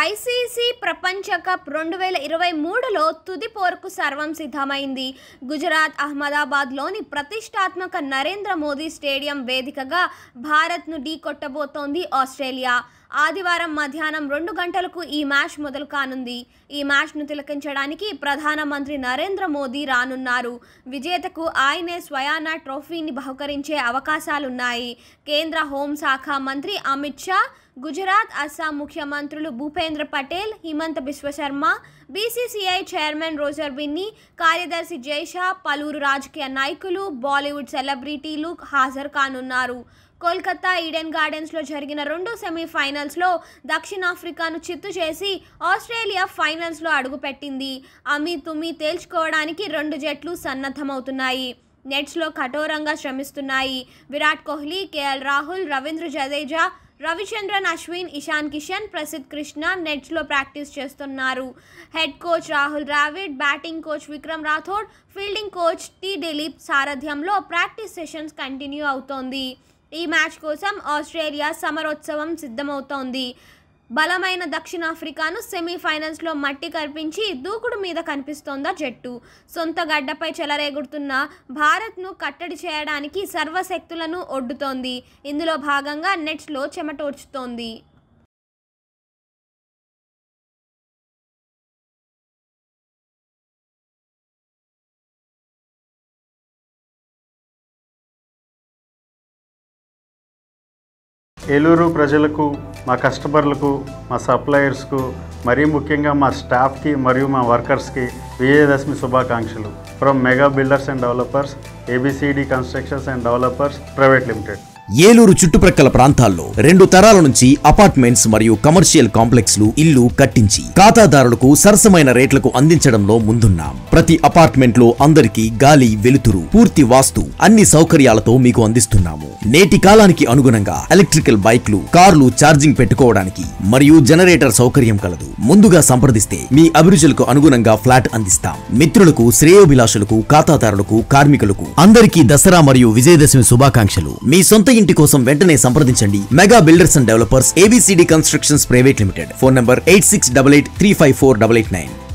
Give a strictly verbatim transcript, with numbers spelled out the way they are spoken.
ICC ప్రపంచ cup రెండు వేల ఇరవై మూడులో తుది పోరుకు సర్వం సిద్ధమైంది. గుజరాత్ అహ్మదాబాద్లోని ప్రతిష్టాత్మక నరేంద్ర మోదీ స్టేడియం వేదికగా భారత్ను ఢీకొట్టబోతోంది ఆస్ట్రేలియా. ఆదివారం మధ్యాహ్నం రెండు గంటలకు ఈ మ్యాచ్ మొదలు కానుంది. ఈ మ్యాచ్ను తిలకించడానికి ప్రధానమంత్రి నరేంద్ర మోదీ రానున్నారు. విజేతకు ఆయనే స్వయానా ట్రోఫీని బహుకరించే అవకాశాలున్నాయి. కేంద్ర హోంశాఖ మంత్రి అమిత్ షా, గుజరాత్, అస్సాం ముఖ్యమంత్రులు Bhupendra Patel, Himanta Biswa Sarma, BCCI chairman Roger Binny, కార్యదర్శి జైషా, పలువురు రాజకీయ నాయకులు, బాలీవుడ్ సెలబ్రిటీలు హాజరు కానున్నారు. కోల్కతా ఈడెన్ గార్డెన్స్లో జరిగిన రెండు సెమీఫైనల్స్లో దక్షిణాఫ్రికాను చిత్తు చేసి ఆస్ట్రేలియా ఫైనల్స్లో అడుగుపెట్టింది. అమీ తుమీ తేల్చుకోవడానికి రెండు జట్లు సన్నద్ధమవుతున్నాయి. నెట్స్లో కఠోరంగా శ్రమిస్తున్నాయి. విరాట్ కోహ్లీ, కేఎల్ రాహుల్, రవీంద్ర జడేజా, రవిచంద్రన్ అశ్విన్, ఇషాన్ కిషన్, ప్రసిద్ధ్ కృష్ణ నెట్స్లో ప్రాక్టీస్ చేస్తున్నారు. Head coach Rahul Dravid, batting coach Vikram Rathour, fielding coach T Dilip సారథ్యంలో ప్రాక్టీస్ సెషన్స్ కంటిన్యూ అవుతోంది. ఈ మ్యాచ్ కోసం ఆస్ట్రేలియా సమరోత్సవం సిద్ధమవుతోంది. బలమైన దక్షిణాఫ్రికాను సెమీఫైనల్స్లో మట్టి కర్పించి దూకుడు మీద కనిపిస్తోందా జట్టు. సొంత గడ్డపై చెలరేగుతున్న భారత్ను కట్టడి చేయడానికి సర్వశక్తులను ఒడ్డుతోంది. ఇందులో భాగంగా నెట్స్లో చెమటోడ్చుతోంది. ఏలూరు ప్రజలకు, మా కస్టమర్లకు, మా సప్లయర్స్కు, మరీ ముఖ్యంగా మా స్టాఫ్కి మరియు మా వర్కర్స్కి విజయదశమి శుభాకాంక్షలు from mega builders and developers, ABCD constructions and developers private limited. Eluru చుట్టుప్రక్కల ప్రాంతాల్లో రెండు తరాల నుంచి అపార్ట్మెంట్స్ మరియు కమర్షియల్ కాంప్లెక్స్లు ఇల్లు కట్టించి ఖాతాదారులకు సరసమైన రేట్లకు అందించడంలో ముందున్నాం. ప్రతి అపార్ట్మెంట్ లో అందరికీ గాలి, వెలుతురు, పూర్తి వాస్తు, అన్ని సౌకర్యాలతో మీకు అందిస్తున్నాము. నేటి కాలానికి అనుగుణంగా ఎలక్ట్రికల్ బైక్లు, కార్లు ఛార్జింగ్ పెట్టుకోవడానికి మరియు జనరేటర్ సౌకర్యం కలదు. ముందుగా సంప్రదిస్తే మీ అభిరుచులకు అనుగుణంగా ఫ్లాట్ అందిస్తాం. మిత్రులకు, శ్రేయోభిలాషులకు, ఖాతాదారులకు, కార్మికులకు అందరికీ దసరా మరియు విజయదశమి శుభాకాంక్షలు. మీ సొంత ఇంటి కోసం వెంటనే సంప్రదించండి. Mega builders and developers, ABCD constructions private limited. Phone number eight six eight eight three five four eight eight nine.